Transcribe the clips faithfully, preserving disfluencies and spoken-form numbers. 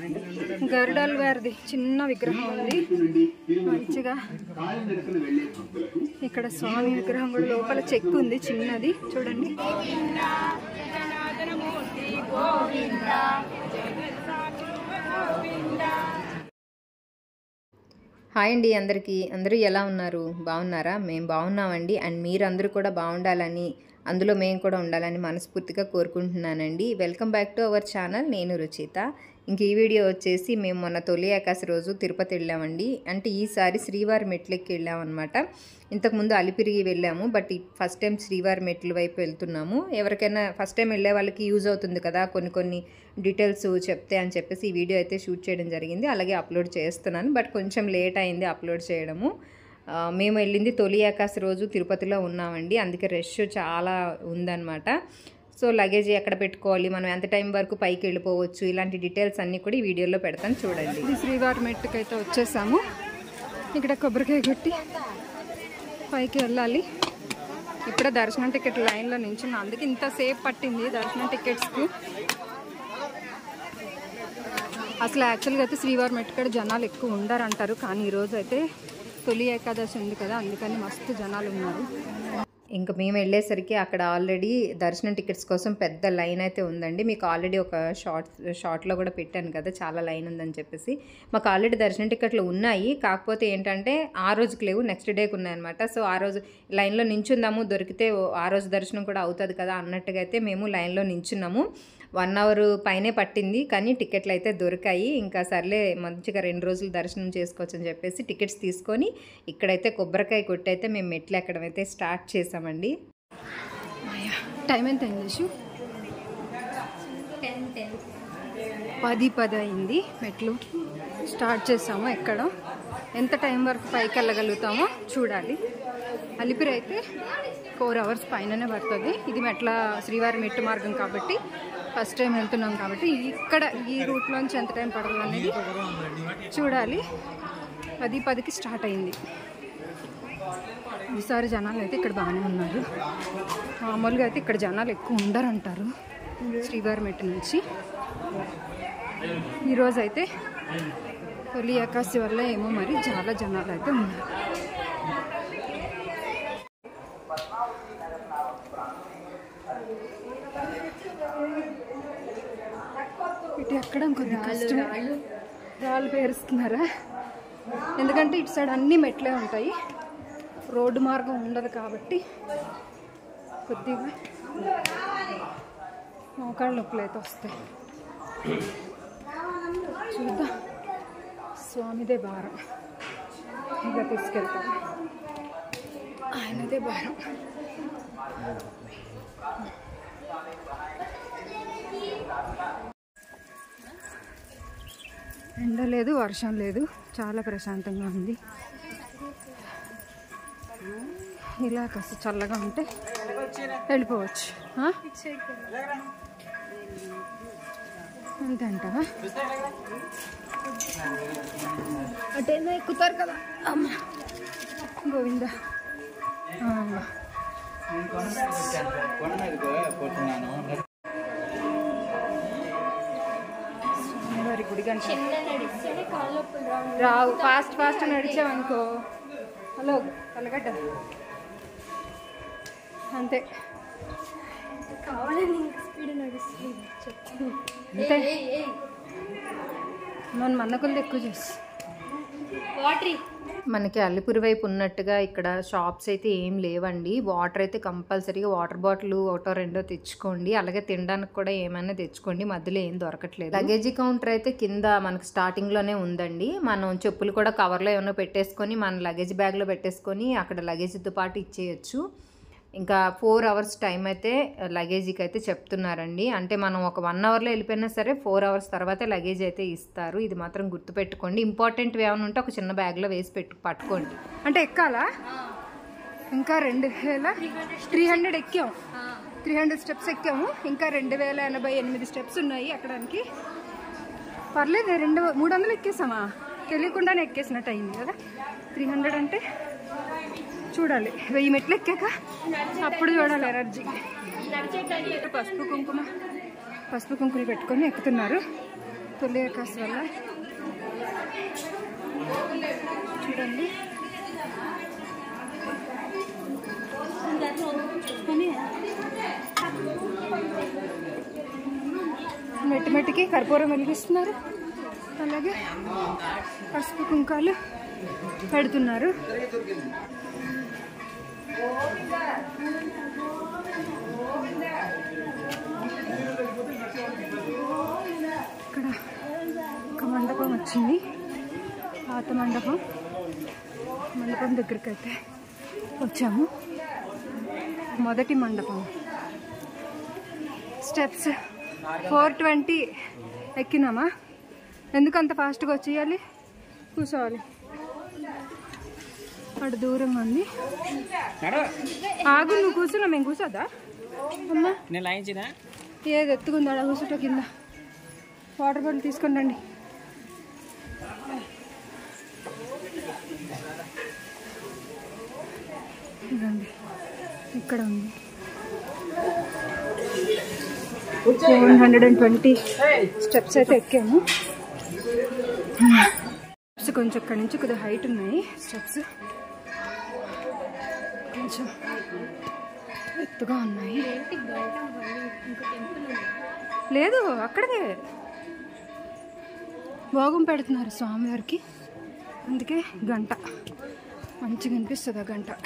గరుడాల్ వారిది చిన్న విగ్రహం ఉంది మంచిగా. ఇక్కడ స్వామి విగ్రహం కూడా లోపల చెక్కు ఉంది చిన్నది చూడండి. హాయ్ అండి అందరికీ. అందరూ ఎలా ఉన్నారు? బాగున్నారా? మేము బాగున్నామండి. అండ్ మీరందరూ కూడా బాగుండాలని, అందులో మేము కూడా ఉండాలని మనస్ఫూర్తిగా కోరుకుంటున్నానండి. Welcome back to our channel. నేను రుచిత. ఇంక ఈ వీడియో వచ్చేసి మేము మొన్న తొలి ఏకాదశి రోజు తిరుపతి వెళ్ళామండి. అంటే ఈసారి శ్రీవారి మెట్లెక్కి వెళ్ళామన్నమాట. ఇంతకుముందు అలిపిరికి వెళ్ళాము, బట్ ఫస్ట్ టైం శ్రీవారి మెట్ల వైపు వెళ్తున్నాము. ఎవరికైనా ఫస్ట్ టైం వెళ్ళే వాళ్ళకి యూజ్ అవుతుంది కదా కొన్ని కొన్ని డీటెయిల్స్ చెప్తే అని చెప్పేసి ఈ వీడియో అయితే షూట్ చేయడం జరిగింది. అలాగే అప్లోడ్ చేస్తున్నాను, బట్ కొంచెం లేట్ అయింది అప్లోడ్ చేయడము. మేము వెళ్ళింది తొలి ఏకాదశి రోజు తిరుపతిలో ఉన్నామండి, అందుకే రష్ చాలా ఉందన్నమాట. సో లగేజ్ ఎక్కడ పెట్టుకోవాలి, మనం ఎంత టైం వరకు పైకి వెళ్ళిపోవచ్చు, ఇలాంటి డీటెయిల్స్ అన్నీ కూడా ఈ వీడియోలో పెడతాను చూడండి. ఇది శ్రీవారి మెట్టుకు అయితే వచ్చేసాము. ఇక్కడ కొబ్బరికాయ కొట్టి పైకి వెళ్ళాలి. ఇప్పుడే దర్శనం టికెట్ లైన్లో నించున్నా, అందుకే ఇంతసేపు పట్టింది దర్శనం టికెట్స్కి. అసలు యాక్చువల్గా అయితే శ్రీవారి మెట్టుకాడ జనాలు ఎక్కువ ఉండరంటారు, కానీ ఈరోజు అయితే తొలి ఏకాదశి ఉంది కదా, అందుకని మస్తు జనాలు ఉన్నారు. ఇంకా మేము వెళ్ళేసరికి అక్కడ ఆల్రెడీ దర్శనం టికెట్స్ కోసం పెద్ద లైన్ అయితే ఉందండి. మీకు ఆల్రెడీ ఒక షార్ట్ షార్ట్లో కూడా పెట్టాను కదా చాలా లైన్ ఉందని చెప్పేసి. మాకు ఆల్రెడీ దర్శనం టికెట్లు ఉన్నాయి, కాకపోతే ఏంటంటే ఆ రోజుకి లేవు, నెక్స్ట్ డేకి ఉన్నాయన్నమాట. సో ఆ రోజు లైన్లో నించుందాము, దొరికితే ఆ రోజు దర్శనం కూడా అవుతుంది కదా అన్నట్టుగా అయితే మేము లైన్లో నించున్నాము. వన్ అవర్ పైనే పట్టింది, కానీ టికెట్లు అయితే దొరికాయి. ఇంకా సర్లే మంచిగా రెండు రోజులు దర్శనం చేసుకోవచ్చు అని చెప్పేసి టికెట్స్ తీసుకొని ఇక్కడైతే కొబ్బరికాయ కొట్టి అయితే మేము మెట్లు ఎక్కడం అయితే స్టార్ట్ చేసామండి. టైం ఎంత అయింది చేసు? పది పది అయింది. మెట్లు స్టార్ట్ చేసాము ఎక్కడం. ఎంత టైం వరకు పైకి వెళ్ళగలుగుతామో చూడాలి. అలిపిరి అయితే ఫోర్ అవర్స్ పైననే పడుతుంది. ఇది మెట్ల శ్రీవారి మెట్టు మార్గం కాబట్టి ఫస్ట్ టైం వెళ్తున్నాం కాబట్టి ఇక్కడ ఈ రూట్లోంచి ఎంత టైం పడుతుంది అనేది చూడాలి. పది పదికి స్టార్ట్ అయింది. ఈసారి జనాలు అయితే ఇక్కడ బాగానే ఉన్నారు. మామూలుగా అయితే ఇక్కడ జనాలు ఎక్కువ ఉండరంటారు శ్రీవారి మెట్టు నుంచి. ఈరోజు అయితే తొలి ఏకాదశి వల్ల ఏమో మరి చాలా జనాలు అయితే ఉన్నారు. ఇటు ఎక్కడం కొద్దిగా కష్టం. రాళ్ళు పేరుస్తున్నారా? ఎందుకంటే ఇటు సైడ్ అన్ని మెట్లే ఉంటాయి, రోడ్డు మార్గం ఉండదు కాబట్టి కొద్దిగా మోకాళ్ళ నొప్పులు అయితే వస్తాయి. చూద్దాం. స్వామిదే భారం, ఇంకా తీసుకెళ్తాం. ఆయనదే భారం. ఎండ లేదు, వర్షం లేదు, చాలా ప్రశాంతంగా ఉంది. ఇలా కాస్త చల్లగా ఉంటే వెళ్ళిపోవచ్చు. అంతే అంటావా? అటేనా ఎక్కుతారు కదా అమ్మ గోవింద. గుడి గంట రావు, ఫాస్ట్ ఫాస్ట్ నడిచామనుకో. హలో కలగడ్డ అంతే, కావాలని స్పీడ్ నడుస్తుంది అంతే. మన మన్నకులది ఎక్కువ చేసి మనకి అల్లిపురి వైపు ఉన్నట్టుగా ఇక్కడ షాప్స్ అయితే ఏం లేవండి. వాటర్ అయితే కంపల్సరీగా వాటర్ బాటిల్ ఒకటో రెండో తెచ్చుకోండి. అలాగే తినడానికి కూడా ఏమైనా తెచ్చుకోండి, మధ్యలో ఏం దొరకట్లేదు. లగేజీ కౌంటర్ అయితే కింద మనకు స్టార్టింగ్లోనే ఉందండి. మనం చెప్పులు కూడా కవర్లో ఏమైనా పెట్టేసుకొని మన లగేజ్ బ్యాగ్లో పెట్టేసుకొని అక్కడ లగేజ్తో పాటు ఇచ్చేయచ్చు. ఇంకా ఫోర్ అవర్స్ టైం అయితే లగేజీకి అయితే చెప్తున్నారండి. అంటే మనం ఒక వన్ అవర్లో వెళ్ళిపోయినా సరే ఫోర్ అవర్స్ తర్వాత లగేజ్ అయితే ఇస్తారు. ఇది మాత్రం గుర్తుపెట్టుకోండి. ఇంపార్టెంట్ ఏమైనా ఉంటే ఒక చిన్న బ్యాగ్లో వేసి పెట్టు పట్టుకోండి. అంటే ఎక్కాలా? ఇంకా రెండు వేల త్రీ హండ్రెడ్ ఎక్కాము, త్రీ హండ్రెడ్ స్టెప్స్ ఎక్కాము. ఇంకా రెండు వేల ఎనభై ఎనిమిది స్టెప్స్ ఉన్నాయి ఎక్కడానికి. పర్లేదు, రెండు మూడు వందలు ఎక్కేసామా? తెలియకుండానే ఎక్కేసినట్టు అయింది కదా. త్రీ హండ్రెడ్ అంటే చూడాలి, వెయ్యి మెట్లు ఎక్కాక అప్పుడు చూడాలి ఎనర్జీ. పసుపు కుంకుమ పసుపు కుంకుమ పెట్టుకొని ఎక్కుతున్నారు. తొలి ఏకాదశి వల్ల చూడండి. మెట్టి మెట్టికి కర్పూరం వెలిగిస్తున్నారు, అలాగే పసుపు కుంకాలు పెడుతున్నారు. ఇక్కడ ఒక మండపం వచ్చింది, పాత మండపం. మండపం దగ్గరికి అయితే వచ్చాము. మొదటి మండపం స్టెప్స్ ఫోర్ ట్వంటీ ఎక్కినామా? ఎందుకు అంత ఫాస్ట్గా వచ్చేయాలి? కూర్చోవాలి. అటు దూరంగా ఉంది. ఆగు, నువ్వు కూర్చున్నా, మేము కూర్చోద్దా అమ్మా? ఏది ఎత్తుకుంది అలా కూర్చుంటా కింద. వాటర్ బాటిల్ తీసుకొని రండి. రండి, ఇక్కడ ఉంది. Seven hundred and twenty steps అయితే ఎక్కాము. స్టెప్స్ కొంచెం ఇక్కడ నుంచి కొద్దిగా హైట్ ఉన్నాయి. స్టెప్స్ కొంచెం ఎత్తుగా ఉన్నాయి. లేదు, అక్కడే భోగం పెడుతున్నారు స్వామివారికి, అందుకే గంట మంచిగా అనిపిస్తుంది. ఆ గంట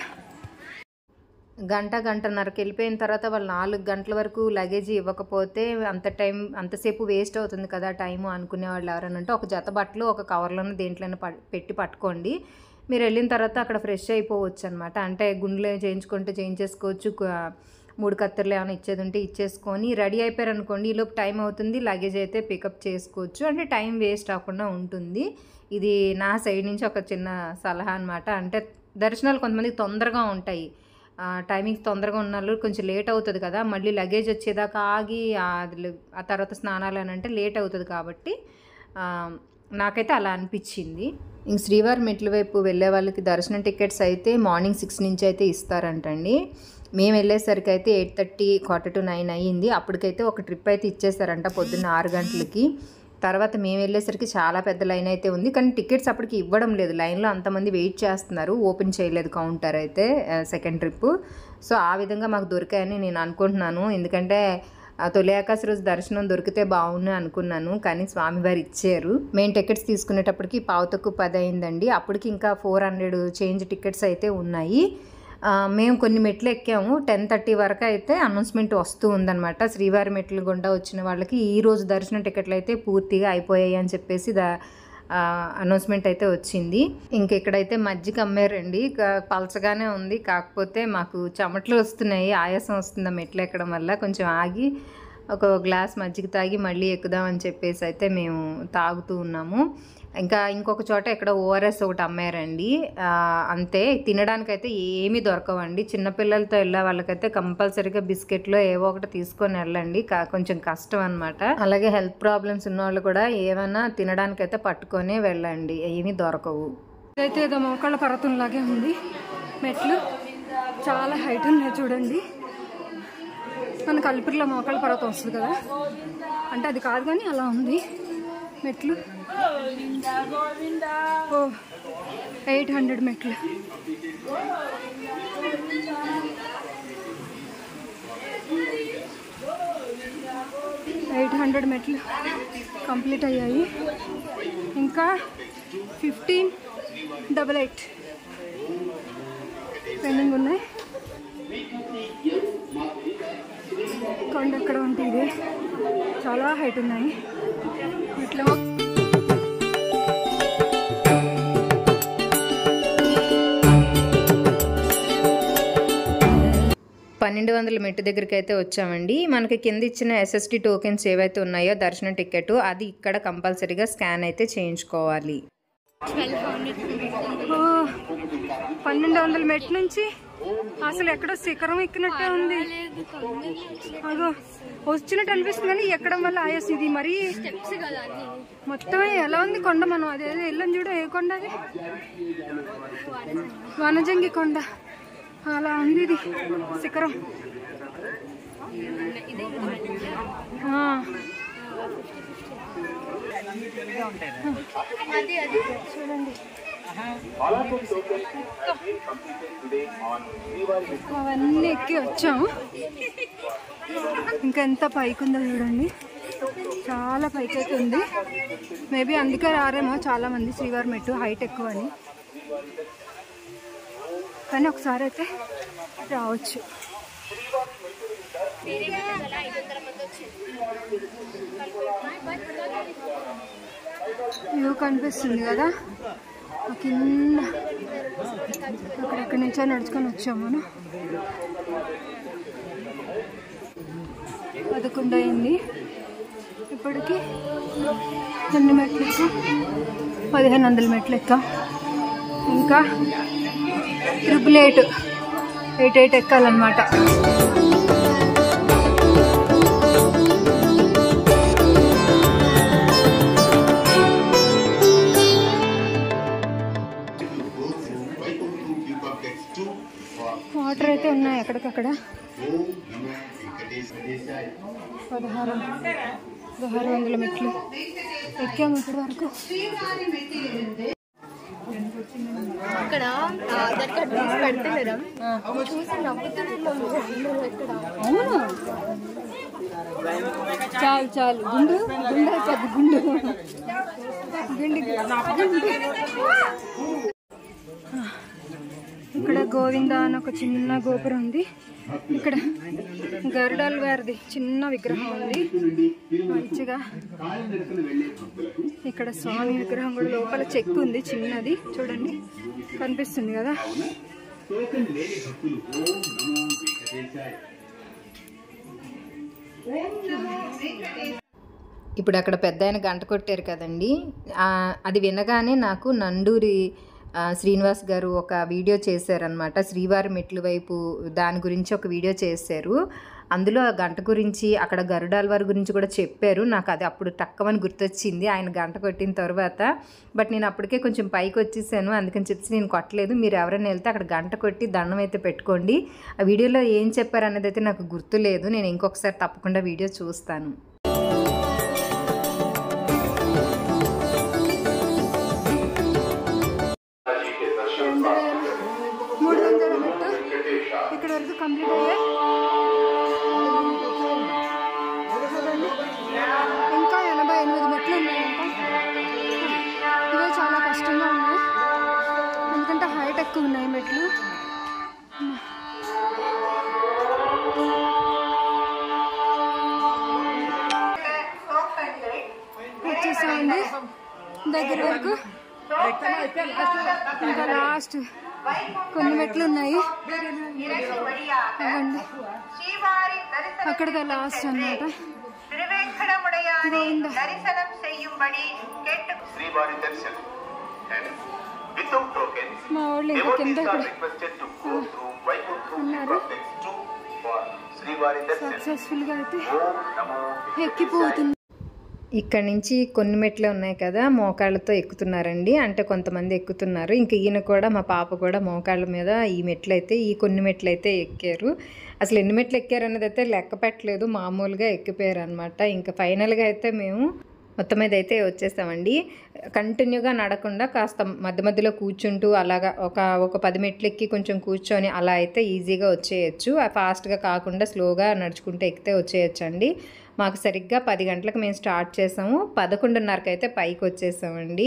గంట గంటన్నరకు వెళ్ళిపోయిన తర్వాత వాళ్ళు నాలుగు గంటల వరకు లగేజ్ ఇవ్వకపోతే అంత టైం అంతసేపు వేస్ట్ అవుతుంది కదా టైము అనుకునే వాళ్ళు ఎవరనంటే ఒక జత బట్టలు ఒక కవర్లోనే దేంట్లోనే పెట్టి పట్టుకోండి. మీరు వెళ్ళిన తర్వాత అక్కడ ఫ్రెష్ అయిపోవచ్చు అనమాట. అంటే గుండెలు చేయించుకుంటే చేయించేసుకోవచ్చు, మూడు కత్తెరలు ఏమైనా ఇచ్చేది ఉంటే ఇచ్చేసుకొని రెడీ అయిపోయారు అనుకోండి. ఈలోపు టైం అవుతుంది, లగేజ్ అయితే పికప్ చేసుకోవచ్చు. అంటే టైం వేస్ట్ అవ్వకుండా ఉంటుంది. ఇది నా సైడ్ నుంచి ఒక చిన్న సలహా అనమాట. అంటే దర్శనాలు కొంతమందికి తొందరగా ఉంటాయి, టైమింగ్స్ తొందరగా ఉన్న వాళ్ళు కొంచెం లేట్ అవుతుంది కదా, మళ్ళీ లగేజ్ వచ్చేదాకా ఆగి ఆ తర్వాత స్నానాలు అని అంటే లేట్ అవుతుంది. కాబట్టి నాకైతే అలా అనిపించింది. ఇంక శ్రీవారి మెట్ల వైపు వెళ్ళే వాళ్ళకి దర్శనం టికెట్స్ అయితే మార్నింగ్ సిక్స్ నుంచి అయితే ఇస్తారంటండి. మేము వెళ్ళేసరికి అయితే eight thirty quarter to nine అయ్యింది. అప్పటికైతే ఒక ట్రిప్ అయితే ఇచ్చేసారంట పొద్దున్న ఆరు గంటలకి. తర్వాత మేము వెళ్ళేసరికి చాలా పెద్ద లైన్ అయితే ఉంది, కానీ టికెట్స్ అప్పటికి ఇవ్వడం లేదు. లైన్లో అంతమంది వెయిట్ చేస్తున్నారు, ఓపెన్ చేయలేదు కౌంటర్ అయితే సెకండ్ ట్రిప్. సో ఆ విధంగా మాకు దొరికాయని నేను అనుకుంటున్నాను. ఎందుకంటే తొలి ఏకాదశి రోజు దర్శనం దొరికితే బాగుండు అనుకున్నాను, కానీ స్వామివారు ఇచ్చారు. మేము టికెట్స్ తీసుకునేటప్పటికి పావు తక్కువ పది అయిందండి. అప్పటికి ఇంకా ఫోర్ హండ్రెడ్ చేంజ్ టికెట్స్ అయితే ఉన్నాయి. మేము కొన్ని మెట్లు ఎక్కాము. టెన్ థర్టీ వరకు అయితే అనౌన్స్మెంట్ వస్తూ ఉందన్నమాట. శ్రీవారి మెట్లు గుండా వచ్చిన వాళ్ళకి ఈరోజు దర్శనం టికెట్లు అయితే పూర్తిగా అయిపోయాయి అని చెప్పేసి దా అనౌన్స్మెంట్ అయితే వచ్చింది. ఇంక ఇక్కడైతే మజ్జిగ అమ్మారండి, పలచగానే ఉంది. కాకపోతే మాకు చెమటలు వస్తున్నాయి, ఆయాసం వస్తుంది మెట్లు ఎక్కడం వల్ల. కొంచెం ఆగి ఒక గ్లాస్ మజ్జిగ తాగి మళ్ళీ ఎక్కుదామని చెప్పేసి అయితే మేము తాగుతూ ఉన్నాము. ఇంకా ఇంకొక చోట ఇక్కడ ఓఆర్ఎస్ ఒకటి అమ్మారండి. అంతే, తినడానికైతే ఏమీ దొరకవండి. చిన్నపిల్లలతో వెళ్ళే వాళ్ళకైతే కంపల్సరీగా బిస్కెట్లో ఏవో ఒకటి తీసుకొని వెళ్ళండి, కొంచెం కష్టం అనమాట. అలాగే హెల్త్ ప్రాబ్లమ్స్ ఉన్న వాళ్ళు కూడా ఏమైనా తినడానికైతే పట్టుకొని వెళ్ళండి, ఏమీ దొరకవు. అయితే ఏదో మోకాళ్ళ పర్వతంలాగే ఉంది. మెట్లు చాలా హైట్ ఉన్నాయి చూడండి. మనకు అలిపిరిలో మోకాళ్ళ పర్వతం వస్తుంది కదా, అంటే అది కాదు కానీ అలా ఉంది మెట్లు. ఓ ఎయిట్ హండ్రెడ్ మెట్లు. ఎయిట్ హండ్రెడ్ మెట్లు కంప్లీట్ అయ్యాయి. ఇంకా ఫిఫ్టీన్ డబల్ ఎయిట్ పెండింగ్ ఉన్నాయి. కొండ ఎక్కడ ఉంటే ఇదే చాలా హైట్ ఉన్నాయి మెట్లు. పన్నెండు వందల మెట్టు దగ్గరికి అయితే వచ్చామండి. మనకి కింద ఇచ్చిన ఎస్ఎస్డి టోకెన్స్ ఏవైతే ఉన్నాయో దర్శనం టికెట్, అది ఇక్కడ కంపల్సరీగా స్కాన్ అయితే చేయించుకోవాలి. పన్నెండు వందల మెట్టు నుంచి అసలు ఎక్కడో శిఖరం ఎక్కినట్టే ఉంది. అదో వచ్చినట్టు అనిపిస్తుంది కానీ ఎక్కడం వల్ల ఆయాస్. ఇది మరీ మొత్తం ఎలా ఉంది కొండ, మనం అదేదో వెళ్ళని చూడ. ఏ కొండ అది? వనజంగి కొండ అలా ఉంది ఇది శిఖరం. అది అది చూడండి అవన్నీ ఎక్కి వచ్చాము. ఇంకా ఎంత పైకి ఉందో చూడండి, చాలా పైకి అయితే ఉంది. మేబీ అందుకే రారేమో చాలామంది శ్రీవారి మెట్టు హైట్ ఎక్కువ అని, కానీ ఒకసారి అయితే రావచ్చు. వ్యూ కనిపిస్తుంది కదా కింద, అక్కడెక్కడి నుంచో నడుచుకొని వచ్చాము మనం. పదకొండు అయింది ఇప్పటికి. ఎన్ని మెట్లు ఎక్క? పదిహేను వందల మెట్లు ఎక్క. ఇంకా ట్రిపుల్ ఎయిట్ ఎయిట్ ఎయిట్ ఎక్కాలన్నమాట. వాటర్ అయితే ఉన్నాయి ఎక్కడికక్కడ. పదహారు పదహారు వందల మెట్లు ఎక్కాము ఇప్పటి వరకు. అక్కడ పెడతలేరా చూసి నవ్వుతున్నారు ఇక్కడ. అవును, చాలు చాలు గుండు గుండు అయిపోద్ది. గుండు గుండు ఇక్కడ గోవింద అని ఒక చిన్న గోపురం ఉంది. ఇక్కడ గరుడాల వారిది చిన్న విగ్రహం ఉంది మంచిగా. ఇక్కడ స్వామి విగ్రహం కూడా లోపల చెక్కు ఉంది చిన్నది, చూడండి కనిపిస్తుంది కదా. ఇప్పుడు అక్కడ పెద్ద ఆయన గంట కొట్టారు కదండి, అది వినగానే నాకు నండూరి శ్రీనివాస్ గారు ఒక వీడియో చేశారనమాట. శ్రీవారి మెట్లు వైపు దాని గురించి ఒక వీడియో చేశారు. అందులో ఆ గంట గురించి అక్కడ గరుడాల వారి గురించి కూడా చెప్పారు. నాకు అది అప్పుడు తక్కువని గుర్తొచ్చింది ఆయన గంట కొట్టిన తర్వాత. బట్ నేను అప్పటికే కొంచెం పైకి వచ్చేసాను, అందుకని చెప్పి నేను కొట్టలేదు. మీరు ఎవరైనా వెళ్తే అక్కడ గంట కొట్టి దండం అయితే పెట్టుకోండి. ఆ వీడియోలో ఏం చెప్పారు అనేది అయితే నాకు గుర్తులేదు, నేను ఇంకొకసారి తప్పకుండా వీడియో చూస్తాను. మూడు వందల మెట్టు ఇక్కడ వరకు కంప్లీట్ అయ్యాయి. ఇంకా ఎనభై ఎనిమిది మెట్లు ఉన్నాయంట. ఇవే చాలా కష్టంగా ఉన్నాయి ఎందుకంటే హైట్ ఎక్కువ ఉన్నాయి మెట్లు. వచ్చేసామండి దగ్గర వరకు. ఇంకా లాస్ట్ కొన్ని మెట్లు ఉన్నాయి, అక్కడికి లాస్ట్ అన్నమాట. మా వాళ్ళు ఇంకా కింద ఉన్నారు. సక్సెస్ఫుల్ గా అయితే ఎక్కిపోతుంది. ఇక్కడ నుంచి కొన్ని మెట్లే ఉన్నాయి కదా, మోకాళ్ళతో ఎక్కుతున్నారండి. అంటే కొంతమంది ఎక్కుతున్నారు. ఇంక ఈయన కూడా మా పాప కూడా మోకాళ్ళ మీద ఈ మెట్లు అయితే ఈ కొన్ని మెట్లు అయితే ఎక్కారు. అసలు ఎన్ని మెట్లు ఎక్కారు అనేది అయితే లెక్క పెట్టలేదు, మామూలుగా ఎక్కిపోయారు అనమాట. ఇంకా ఫైనల్గా అయితే మేము మొత్తం మీద అయితే వచ్చేసామండి. కంటిన్యూగా నడకుండా కాస్త మధ్య మధ్యలో కూర్చుంటూ అలాగా ఒక ఒక పది మెట్లు ఎక్కి కొంచెం కూర్చొని అలా అయితే ఈజీగా వచ్చేయచ్చు. ఫాస్ట్గా కాకుండా స్లోగా నడుచుకుంటూ ఎక్కితే వచ్చేయచ్చు అండి. మాకు సరిగ్గా పది గంటలకు మేము స్టార్ట్ చేసాము, పదకొండున్నరకు అయితే పైకి వచ్చేసామండి.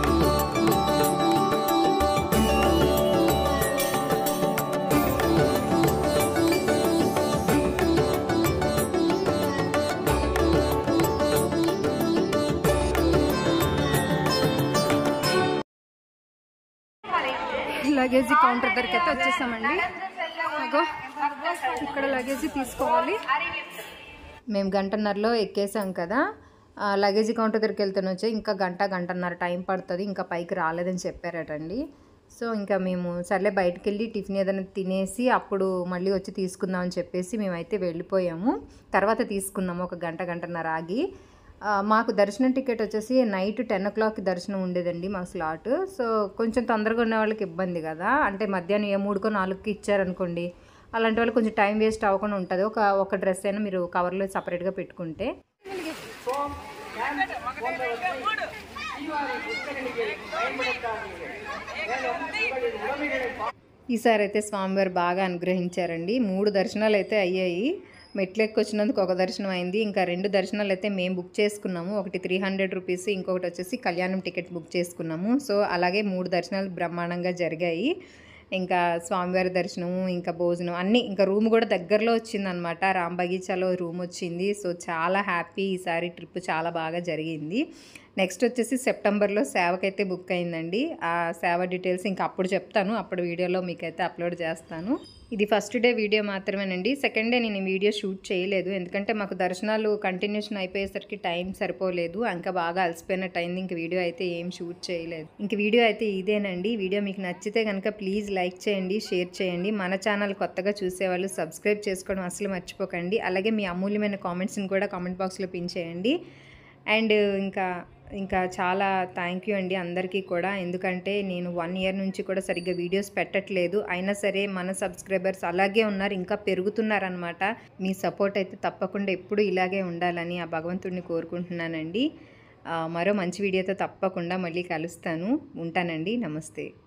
లగేజీ కౌంటర్ దగ్గరికి అయితే వచ్చేసామండి. అగో ఇక్కడ లగేజీ తీసుకోవాలి. మేము గంటన్నరలో ఎక్కేసాం కదా, లగేజీ కౌంటర్ దగ్గరికి వెళ్తూనే వచ్చి ఇంకా గంట గంటన్నర టైం పడుతుంది, ఇంకా పైకి రాలేదని చెప్పారటండి. సో ఇంకా మేము సర్లే బయటకు వెళ్ళి టిఫిన్ ఏదైనా తినేసి అప్పుడు మళ్ళీ వచ్చి తీసుకుందామని చెప్పేసి మేమైతే వెళ్ళిపోయాము. తర్వాత తీసుకున్నాము ఒక గంట గంటన్నర ఆగి. మాకు దర్శనం టికెట్ వచ్చేసి నైట్ టెన్ ఓ క్లాక్కి దర్శనం ఉండేదండి మా స్లాట్. సో కొంచెం తొందరగా ఉన్న వాళ్ళకి ఇబ్బంది కదా, అంటే మధ్యాహ్నం ఏ మూడుకో నాలుగుకి ఇచ్చారనుకోండి, అలాంటి వాళ్ళు కొంచెం టైం వేస్ట్ అవ్వకుండా ఉంటుంది. ఒక ఒక డ్రెస్ అయినా మీరు కవర్లో సపరేట్గా పెట్టుకుంటే. ఈసారి అయితే స్వామివారు బాగా అనుగ్రహించారండి. మూడు దర్శనాలు అయితే అయ్యాయి. మెట్లు ఎక్కొచ్చినందుకు ఒక దర్శనం అయింది, ఇంకా రెండు దర్శనాలు అయితే మేము బుక్ చేసుకున్నాము. ఒకటి త్రీ హండ్రెడ్ రూపీస్, ఇంకొకటి వచ్చేసి కళ్యాణం టికెట్ బుక్ చేసుకున్నాము. సో అలాగే మూడు దర్శనాలు బ్రహ్మాండంగా జరిగాయి. ఇంకా స్వామివారి దర్శనము, ఇంకా భోజనం అన్నీ, ఇంకా రూమ్ కూడా దగ్గరలో వచ్చిందనమాట. రామ్ బగీచాలో రూమ్ వచ్చింది. సో చాలా హ్యాపీ, ఈసారి ట్రిప్ చాలా బాగా జరిగింది. నెక్స్ట్ వచ్చేసి సెప్టెంబర్లో సేవకైతే బుక్ అయిందండి. ఆ సేవ డీటెయిల్స్ ఇంకా అప్పుడు చెప్తాను, అప్పుడు వీడియోలో మీకైతే అప్లోడ్ చేస్తాను. ఇది ఫస్ట్ డే వీడియో మాత్రమేనండి. సెకండ్ డే నేను ఈ వీడియో షూట్ చేయలేదు, ఎందుకంటే మాకు దర్శనాలు కంటిన్యూషన్ అయిపోయేసరికి టైం సరిపోలేదు. ఇంకా బాగా అలసిపోయినట్టు అయింది. ఇంక వీడియో అయితే ఏం షూట్ చేయలేదు. ఇంక వీడియో అయితే ఇదేనండి. వీడియో మీకు నచ్చితే కనుక ప్లీజ్ లైక్ చేయండి, షేర్ చేయండి. మన ఛానల్ కొత్తగా చూసేవాళ్ళు సబ్స్క్రైబ్ చేసుకోవడం అసలు మర్చిపోకండి. అలాగే మీ అమూల్యమైన కామెంట్స్ని కూడా కామెంట్ బాక్స్లో పిన్ చేయండి. అండ్ ఇంకా ఇంకా చాలా థ్యాంక్ యూ అండి అందరికీ కూడా, ఎందుకంటే నేను వన్ ఇయర్ నుంచి కూడా సరిగ్గా వీడియోస్ పెట్టట్లేదు. అయినా సరే మన సబ్స్క్రైబర్స్ అలాగే ఉన్నారు, ఇంకా పెరుగుతున్నారనమాట. మీ సపోర్ట్ అయితే తప్పకుండా ఎప్పుడు ఇలాగే ఉండాలని ఆ భగవంతుడిని కోరుకుంటున్నానండి. మరో మంచి వీడియోతో తప్పకుండా మళ్ళీ కలుస్తాను. ఉంటానండి. నమస్తే.